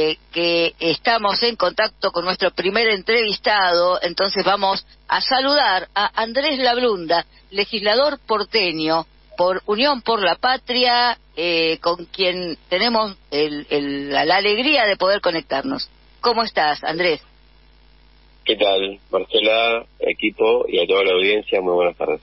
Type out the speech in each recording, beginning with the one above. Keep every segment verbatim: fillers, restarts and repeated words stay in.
eh, que estamos en contacto con nuestro primer entrevistado, entonces vamos a saludar a Andrés Lablunda, legislador porteño por Unión por la Patria, eh, con quien tenemos el, el, la alegría de poder conectarnos. ¿Cómo estás, Andrés? ¿Qué tal, Marcela, equipo y a toda la audiencia? Muy buenas tardes.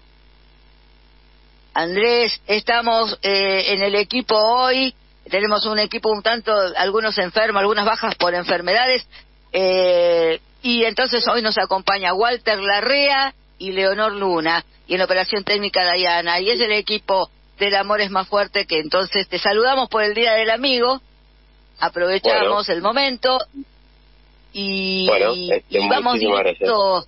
Andrés, estamos eh, en el equipo hoy, tenemos un equipo un tanto, algunos enfermos, algunas bajas por enfermedades, eh, y entonces hoy nos acompaña Walter Larrea y Leonor Luna, y en la operación técnica Dayana, y es el equipo del Amor es más fuerte, que entonces te saludamos por el Día del Amigo, aprovechamos bueno. el momento, y, bueno, este, y vamos directo.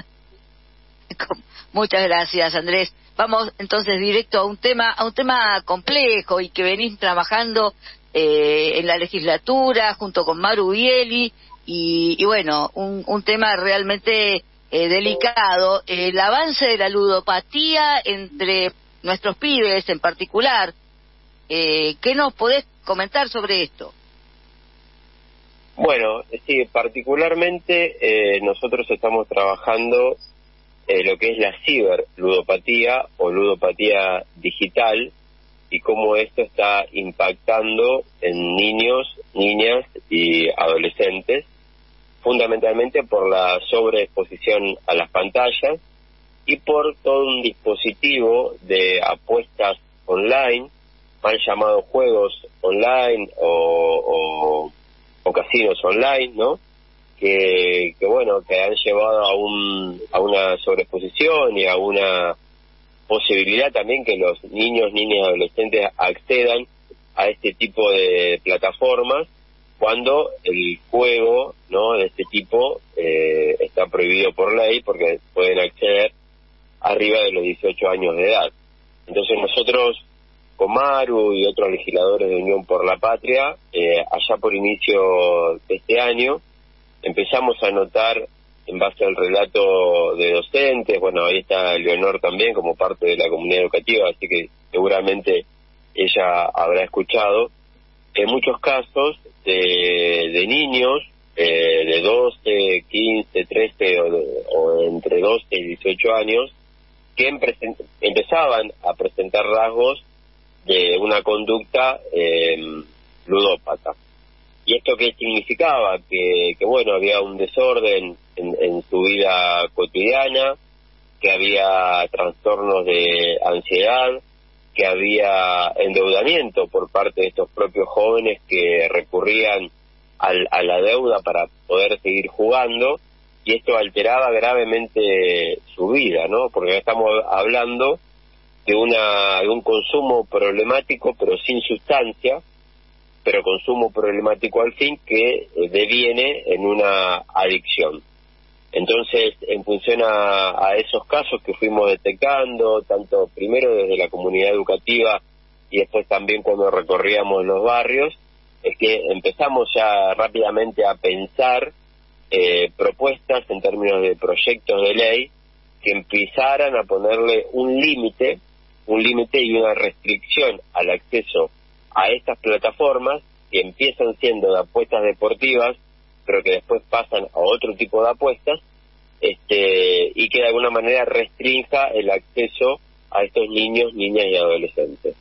Muchas gracias, Andrés. Vamos entonces directo a un tema, a un tema complejo y que venís trabajando eh, en la legislatura junto con Maru Bieli y, y bueno, un, un tema realmente eh, delicado, el avance de la ludopatía entre nuestros pibes en particular. Eh, ¿Qué nos podés comentar sobre esto? Bueno, sí, particularmente eh, nosotros estamos trabajando Eh, lo que es la ciberludopatía o ludopatía digital y cómo esto está impactando en niños, niñas y adolescentes, fundamentalmente por la sobreexposición a las pantallas y por todo un dispositivo de apuestas online, mal llamados juegos online o, o, o casinos online, ¿no? Que, que bueno, que han llevado a un a una sobreexposición y a una posibilidad también que los niños, niñas y adolescentes accedan a este tipo de plataformas cuando el juego, ¿no?, de este tipo eh, está prohibido por ley porque pueden acceder arriba de los dieciocho años de edad. Entonces nosotros, con Maru y otros legisladores de Unión por la Patria, eh, allá por inicio de este año, empezamos a notar, en base al relato de docentes, bueno, ahí está Leonor también como parte de la comunidad educativa, así que seguramente ella habrá escuchado, en muchos casos de, de niños eh, de doce, quince, trece o, de, o entre doce y dieciocho años, que empe- empezaban a presentar rasgos de una conducta eh, ludópata. ¿Y esto qué significaba? Que, que bueno, había un desorden en, en su vida cotidiana, que había trastornos de ansiedad, que había endeudamiento por parte de estos propios jóvenes que recurrían al, a la deuda para poder seguir jugando, y esto alteraba gravemente su vida, ¿no? Porque estamos hablando de, una, de un consumo problemático, pero sin sustancia, pero consumo problemático al fin, que deviene en una adicción. Entonces, en función a, a esos casos que fuimos detectando, tanto primero desde la comunidad educativa y después también cuando recorríamos los barrios, es que empezamos ya rápidamente a pensar eh, propuestas en términos de proyectos de ley que empezaran a ponerle un límite, un límite y una restricción al acceso a estas plataformas que empiezan siendo de apuestas deportivas, pero que después pasan a otro tipo de apuestas, este, y que de alguna manera restrinja el acceso a estos niños, niñas y adolescentes.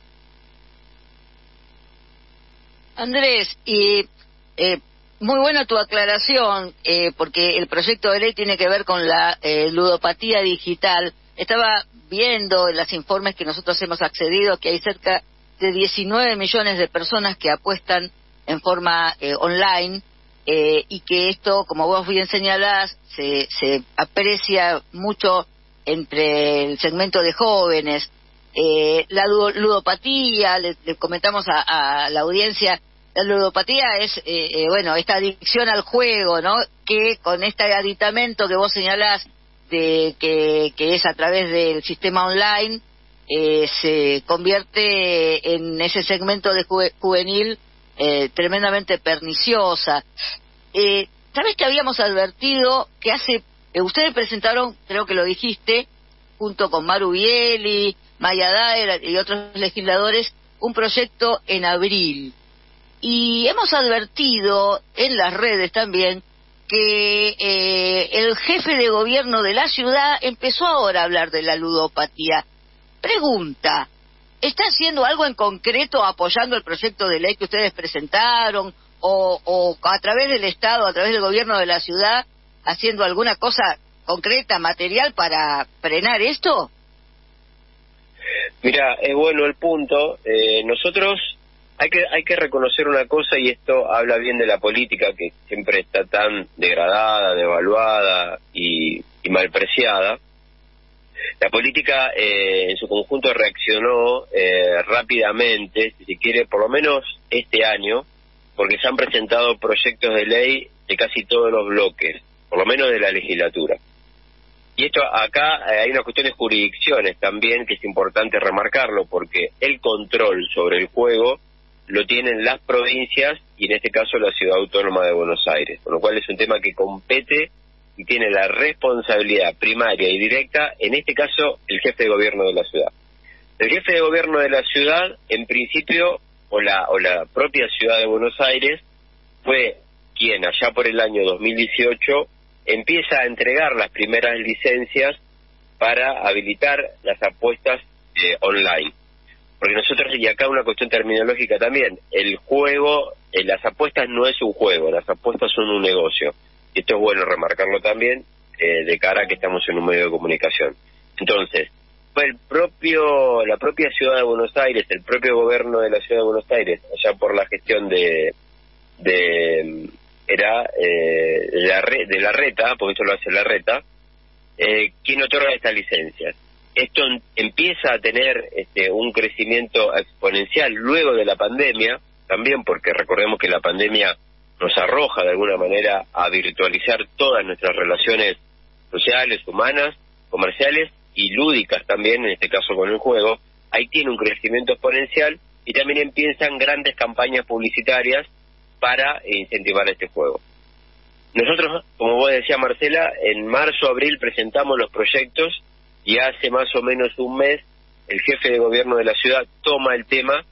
Andrés, y eh, muy buena tu aclaración, eh, porque el proyecto de ley tiene que ver con la eh, ludopatía digital. Estaba viendo en los informes que nosotros hemos accedido que hay cerca de diecinueve millones de personas que apuestan en forma eh, online, eh, y que esto, como vos bien señalás, se, se aprecia mucho entre el segmento de jóvenes. Eh, la ludopatía, le, le comentamos a, a la audiencia, la ludopatía es, eh, eh, bueno, esta adicción al juego, ¿no?, que con este aditamento que vos señalás, de que, que es a través del sistema online, Eh, se convierte en ese segmento de juve, juvenil eh, tremendamente perniciosa. Eh, ¿Sabes que habíamos advertido que hace... Eh, ustedes presentaron, creo que lo dijiste, junto con Maru Bieli, Maya Daer y otros legisladores, un proyecto en abril. y hemos advertido en las redes también que eh, el jefe de gobierno de la ciudad empezó ahora a hablar de la ludopatía. Pregunta, ¿está haciendo algo en concreto apoyando el proyecto de ley que ustedes presentaron o, o a través del Estado, a través del gobierno de la ciudad, haciendo alguna cosa concreta, material para frenar esto? Mira, es bueno el punto. Eh, nosotros hay que hay que reconocer una cosa, y esto habla bien de la política, que siempre está tan degradada, devaluada y, y malpreciada. La política eh, en su conjunto reaccionó eh, rápidamente, si se quiere, por lo menos este año, porque se han presentado proyectos de ley de casi todos los bloques, por lo menos de la legislatura. Y esto acá eh, hay una cuestión de jurisdicciones también, que es importante remarcarlo, porque el control sobre el juego lo tienen las provincias y en este caso la Ciudad Autónoma de Buenos Aires, con lo cual es un tema que compete y tiene la responsabilidad primaria y directa, en este caso, el jefe de gobierno de la ciudad. El jefe de gobierno de la ciudad, en principio, o la, o la propia Ciudad de Buenos Aires, fue quien allá por el año dos mil dieciocho empieza a entregar las primeras licencias para habilitar las apuestas eh, online. Porque nosotros, y acá una cuestión terminológica también, el juego, eh, las apuestas no es un juego, las apuestas son un negocio. Esto es bueno remarcarlo también, eh, de cara a que estamos en un medio de comunicación. Entonces, fue el propio, la propia Ciudad de Buenos Aires, el propio gobierno de la Ciudad de Buenos Aires, allá por la gestión de, de era eh, de, la re, de la Reta, porque esto lo hace la Reta, eh, quien otorga estas licencias. Esto empieza a tener este, un crecimiento exponencial luego de la pandemia, también porque recordemos que la pandemia nos arroja de alguna manera a virtualizar todas nuestras relaciones sociales, humanas, comerciales y lúdicas también, en este caso con el juego. Ahí tiene un crecimiento exponencial y también empiezan grandes campañas publicitarias para incentivar este juego. Nosotros, como vos decías, Marcela, en marzo, abril presentamos los proyectos y hace más o menos un mes el jefe de gobierno de la ciudad toma el tema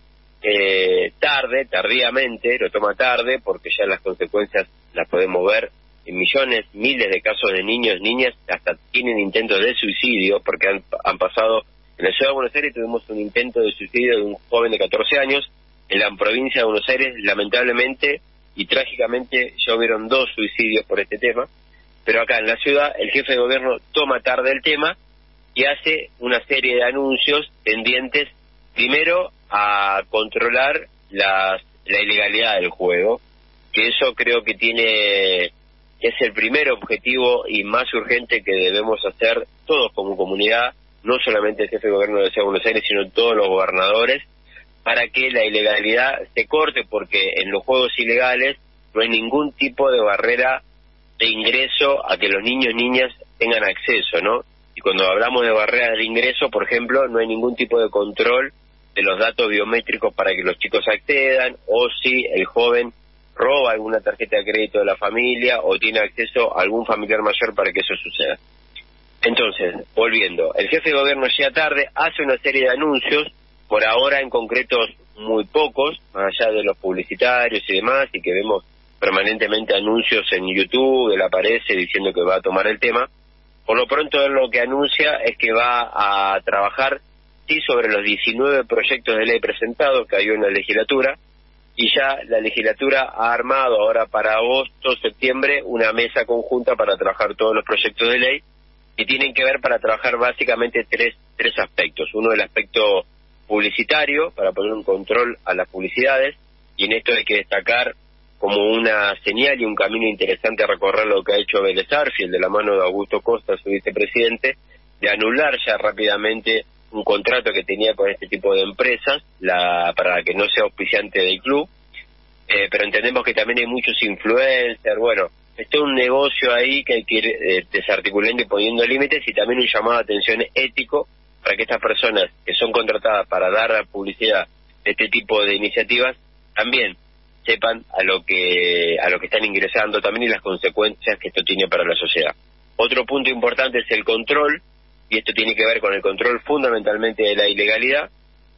eh, tarde, tardíamente, lo toma tarde porque ya las consecuencias las podemos ver en millones, miles de casos de niños, niñas, hasta tienen intentos de suicidio porque han, han pasado. En la ciudad de Buenos Aires tuvimos un intento de suicidio de un joven de catorce años, en la provincia de Buenos Aires lamentablemente y trágicamente ya hubieron dos suicidios por este tema, pero acá en la ciudad el jefe de gobierno toma tarde el tema y hace una serie de anuncios tendientes primero a controlar las, la ilegalidad del juego, que eso creo que tiene es el primer objetivo y más urgente que debemos hacer todos como comunidad, no solamente el jefe de gobierno de la Ciudad de Buenos Aires, sino todos los gobernadores, para que la ilegalidad se corte, porque en los juegos ilegales no hay ningún tipo de barrera de ingreso a que los niños y niñas tengan acceso, ¿no? Y cuando hablamos de barreras de ingreso, por ejemplo, no hay ningún tipo de control de los datos biométricos para que los chicos accedan, o si el joven roba alguna tarjeta de crédito de la familia o tiene acceso a algún familiar mayor para que eso suceda. Entonces, volviendo, el jefe de gobierno llega tarde, hace una serie de anuncios, por ahora en concretos muy pocos, más allá de los publicitarios y demás, y que vemos permanentemente anuncios en YouTube, él aparece diciendo que va a tomar el tema. Por lo pronto él lo que anuncia es que va a trabajar, sí, sobre los diecinueve proyectos de ley presentados que hay en la legislatura, y ya la legislatura ha armado ahora para agosto, septiembre, una mesa conjunta para trabajar todos los proyectos de ley, que tienen que ver para trabajar básicamente tres, tres aspectos. Uno, el aspecto publicitario, para poner un control a las publicidades, y en esto hay que destacar como una señal y un camino interesante a recorrer lo que ha hecho Vélez Arfield de la mano de Augusto Costa, su vicepresidente, de anular ya rápidamente un contrato que tenía con este tipo de empresas la, para que no sea auspiciante del club, eh, pero entendemos que también hay muchos influencers, bueno, está un negocio ahí que hay que ir eh, desarticulando y poniendo límites, y también un llamado de atención ético para que estas personas que son contratadas para dar publicidad de este tipo de iniciativas también sepan a lo que a lo que están ingresando también y las consecuencias que esto tiene para la sociedad. Otro punto importante es el control, y esto tiene que ver con el control fundamentalmente de la ilegalidad, y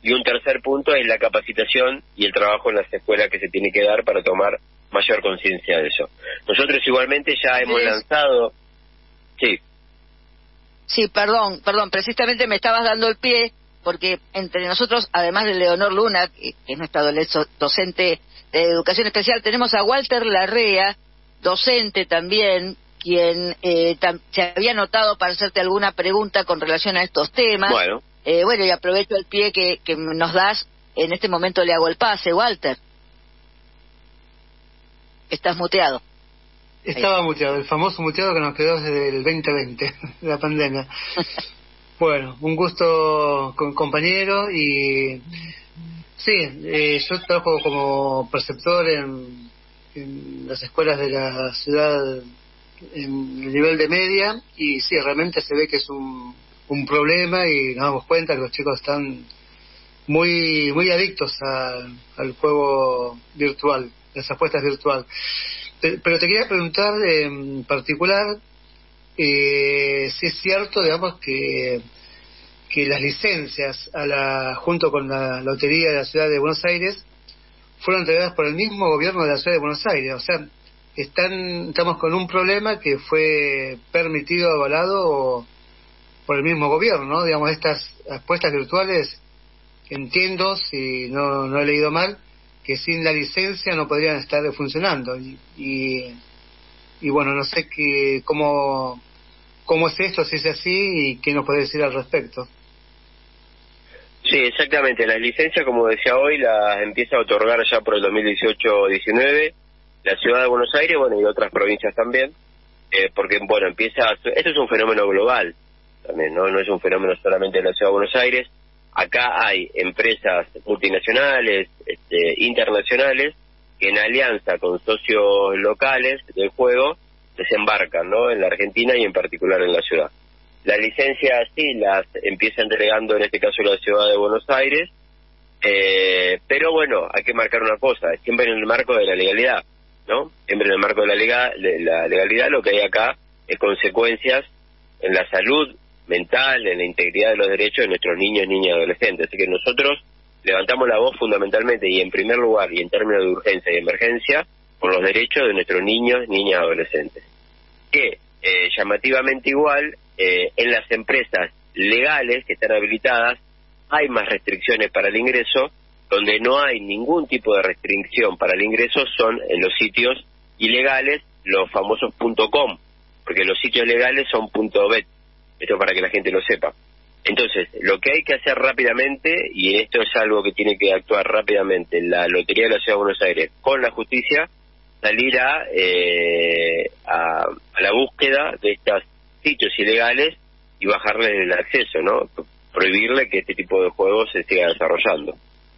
Y un tercer punto es la capacitación y el trabajo en las escuelas que se tiene que dar para tomar mayor conciencia de eso. Nosotros igualmente ya hemos lanzado... Sí. Sí, perdón, perdón, precisamente me estabas dando el pie, porque entre nosotros, además de Leonor Luna, que es nuestra docente de educación especial, tenemos a Walter Larrea, docente también, quien eh, tam- se había anotado para hacerte alguna pregunta con relación a estos temas. Bueno. Eh, bueno, y aprovecho el pie que, que nos das, en este momento le hago el pase. Walter, estás muteado. Estaba muteado, el famoso muteado que nos quedó desde el veinte veinte, la pandemia. Bueno, un gusto con compañero y sí, eh, yo trabajo como preceptor en, en las escuelas de la ciudad en el nivel de media y sí, realmente se ve que es un, un problema y nos damos cuenta que los chicos están muy muy adictos a, al juego virtual, las apuestas virtual. Pero te quería preguntar en particular eh, si es cierto, digamos, que que las licencias a la junto con la Lotería de la Ciudad de Buenos Aires fueron entregadas por el mismo gobierno de la Ciudad de Buenos Aires. O sea, están estamos con un problema que fue permitido, avalado por el mismo gobierno, ¿no? Digamos, estas apuestas virtuales, entiendo, si no, no he leído mal, que sin la licencia no podrían estar funcionando. Y, y, y bueno, no sé qué, cómo, cómo es esto, si es así, y qué nos puede decir al respecto. Sí, exactamente. Las licencias, como decía hoy, las empieza a otorgar ya por el dos mil dieciocho diecinueve la Ciudad de Buenos Aires, bueno, y otras provincias también, eh, porque, bueno, empieza... Esto es un fenómeno global también, ¿no? No es un fenómeno solamente de la Ciudad de Buenos Aires. Acá hay empresas multinacionales, este, internacionales, que en alianza con socios locales del juego desembarcan, ¿no?, en la Argentina y en particular en la ciudad. Las licencias sí las empieza entregando en este caso la Ciudad de Buenos Aires, eh, pero bueno, hay que marcar una cosa, siempre en el marco de la legalidad, ¿no? Siempre en el marco de la, lega, de la legalidad. Lo que hay acá es consecuencias en la salud mental, en la integridad de los derechos de nuestros niños, niñas y adolescentes. Así que nosotros levantamos la voz fundamentalmente y en primer lugar y en términos de urgencia y emergencia por los derechos de nuestros niños, niñas y adolescentes. Que eh, llamativamente igual, eh, en las empresas legales que están habilitadas hay más restricciones para el ingreso. Donde no hay ningún tipo de restricción para el ingreso son en los sitios ilegales, los famosos .com, porque los sitios legales son .bet. Esto para que la gente lo sepa. Entonces, lo que hay que hacer rápidamente, y esto es algo que tiene que actuar rápidamente la Lotería de la Ciudad de Buenos Aires con la justicia, salir a, eh, a, a la búsqueda de estos sitios ilegales y bajarles el acceso, ¿no? Prohibirle que este tipo de juegos se siga desarrollando.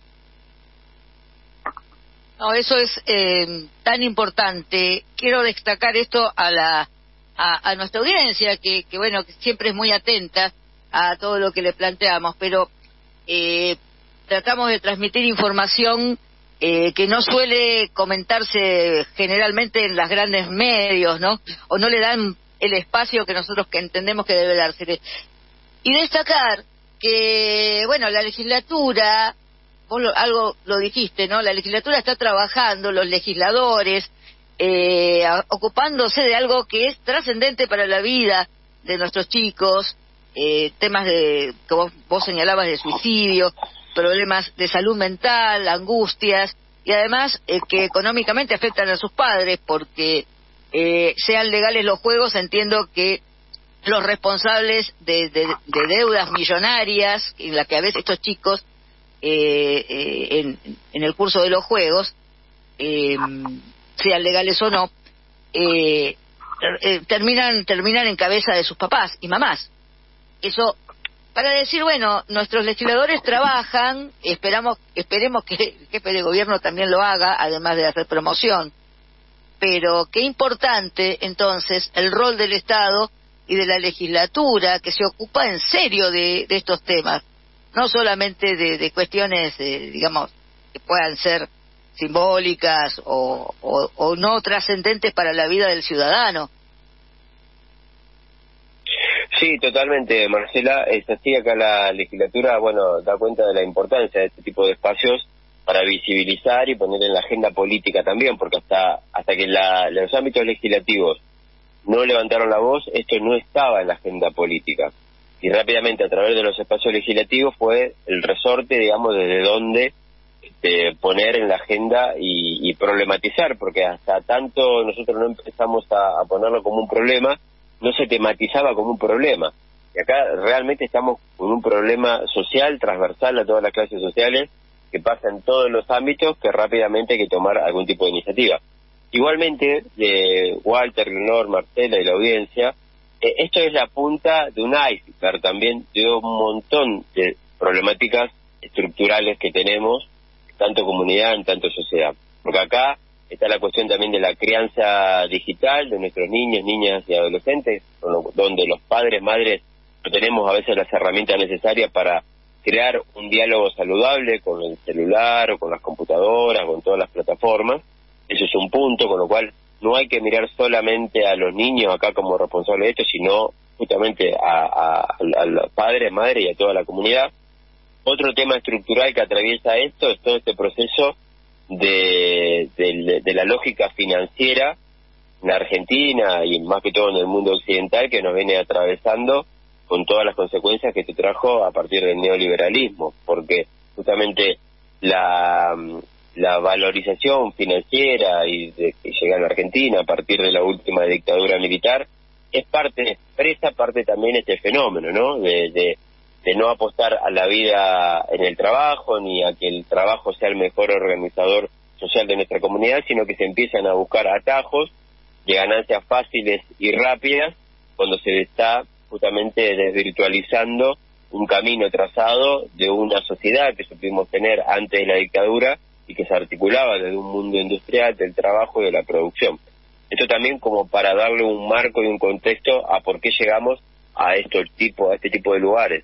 No, eso es eh, tan importante. Quiero destacar esto a la a, a nuestra audiencia, que, que bueno, que siempre es muy atenta a todo lo que le planteamos, pero eh, tratamos de transmitir información eh, que no suele comentarse generalmente en los grandes medios, ¿no? O no le dan el espacio que nosotros que entendemos que debe dársele. Y destacar que, bueno, la legislatura... Vos lo, algo lo dijiste, ¿no? La legislatura está trabajando, los legisladores, eh, a, ocupándose de algo que es trascendente para la vida de nuestros chicos, eh, temas de que vos, vos señalabas de suicidio, problemas de salud mental, angustias, y además eh, que económicamente afectan a sus padres, porque eh, sean legales los juegos, entiendo que los responsables de, de, de deudas millonarias, en las que a veces estos chicos Eh, eh, en, en el curso de los juegos, eh, sean legales o no, eh, eh, terminan terminan en cabeza de sus papás y mamás. Eso para decir, bueno, nuestros legisladores trabajan, esperamos esperemos que el jefe de gobierno también lo haga, además de hacer promoción. Pero qué importante entonces el rol del Estado y de la legislatura, que se ocupa en serio de, de estos temas. No solamente de, de cuestiones, eh, digamos, que puedan ser simbólicas o, o, o no trascendentes para la vida del ciudadano. Sí, totalmente, Marcela. Es así, acá la legislatura, bueno, da cuenta de la importancia de este tipo de espacios para visibilizar y poner en la agenda política también, porque hasta hasta que la, los ámbitos legislativos no levantaron la voz, esto no estaba en la agenda política. Y rápidamente, a través de los espacios legislativos, fue el resorte, digamos, desde donde este, poner en la agenda y, y problematizar, porque hasta tanto nosotros no empezamos a, a ponerlo como un problema, no se tematizaba como un problema. Y acá realmente estamos con un problema social, transversal a todas las clases sociales, que pasa en todos los ámbitos, que rápidamente hay que tomar algún tipo de iniciativa. Igualmente, eh, Walter, Leonor, Marcela y la audiencia, eh, esto es la punta de un iceberg también de un montón de problemáticas estructurales que tenemos, tanto comunidad, en tanto sociedad. Porque acá está la cuestión también de la crianza digital de nuestros niños, niñas y adolescentes, donde los padres, madres, no tenemos a veces las herramientas necesarias para crear un diálogo saludable con el celular o con las computadoras, con todas las plataformas. Eso es un punto, con lo cual no hay que mirar solamente a los niños acá como responsables de esto, sino justamente a, a, a los padres, madres y a toda la comunidad. Otro tema estructural que atraviesa esto es todo este proceso de, de, de la lógica financiera en Argentina y más que todo en el mundo occidental, que nos viene atravesando con todas las consecuencias que se trajo a partir del neoliberalismo, porque justamente la, la valorización financiera y de, que llega a la Argentina a partir de la última dictadura militar es parte, expresa parte también este fenómeno, ¿no? De, de de no apostar a la vida en el trabajo, ni a que el trabajo sea el mejor organizador social de nuestra comunidad, sino que se empiezan a buscar atajos de ganancias fáciles y rápidas cuando se está justamente desvirtualizando un camino trazado de una sociedad que supimos tener antes de la dictadura y que se articulaba desde un mundo industrial, del trabajo y de la producción. Esto también como para darle un marco y un contexto a por qué llegamos a, estos tipo, a este tipo de lugares.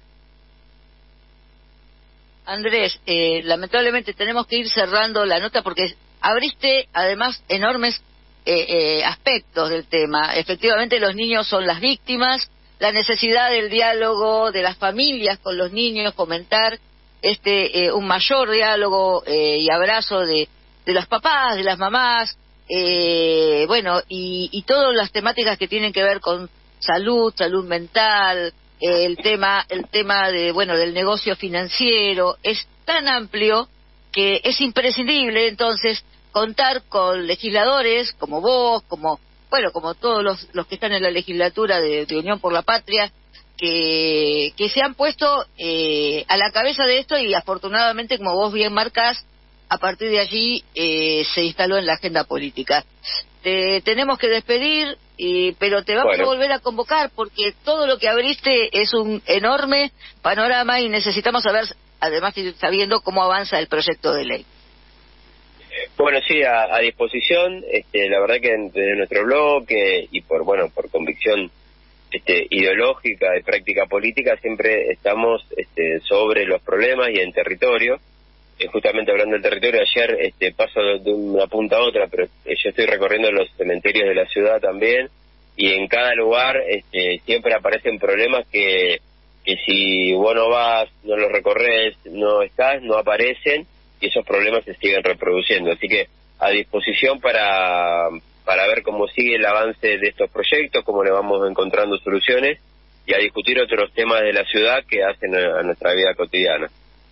Andrés, eh, lamentablemente tenemos que ir cerrando la nota porque abriste además enormes eh, eh, aspectos del tema. Efectivamente los niños son las víctimas, la necesidad del diálogo de las familias con los niños, fomentar este eh, un mayor diálogo eh, y abrazo de, de los papás, de las mamás, eh, bueno, y, y todas las temáticas que tienen que ver con salud, salud mental, el tema el tema de bueno del negocio financiero es tan amplio que es imprescindible entonces contar con legisladores como vos, como bueno como todos los los que están en la legislatura de, de Unión por la Patria, que que se han puesto eh, a la cabeza de esto y afortunadamente, como vos bien marcás, a partir de allí eh, se instaló en la agenda política. Te tenemos que despedir, y, pero te vamos bueno. a volver a convocar porque todo lo que abriste es un enorme panorama y necesitamos saber, además ir sabiendo cómo avanza el proyecto de ley. Bueno, sí, a, a disposición. Este, la verdad que desde nuestro bloque y por bueno por convicción este, ideológica de práctica política siempre estamos este, sobre los problemas y en territorio. Eh, justamente hablando del territorio, ayer este, paso de, de una punta a otra, pero eh, yo estoy recorriendo los cementerios de la ciudad también, y en cada lugar este, siempre aparecen problemas que, que si vos no vas, no los recorres, no estás, no aparecen, y esos problemas se siguen reproduciendo. Así que a disposición para, para ver cómo sigue el avance de estos proyectos, cómo le vamos encontrando soluciones, y a discutir otros temas de la ciudad que hacen a, a nuestra vida cotidiana.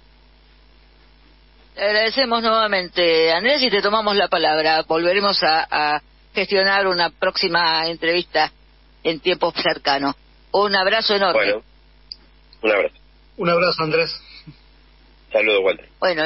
Te agradecemos nuevamente, Andrés, y te tomamos la palabra. Volveremos a, a gestionar una próxima entrevista en tiempos cercanos. Un abrazo enorme. Bueno, un abrazo. Un abrazo, Andrés. Saludos, Walter. Bueno.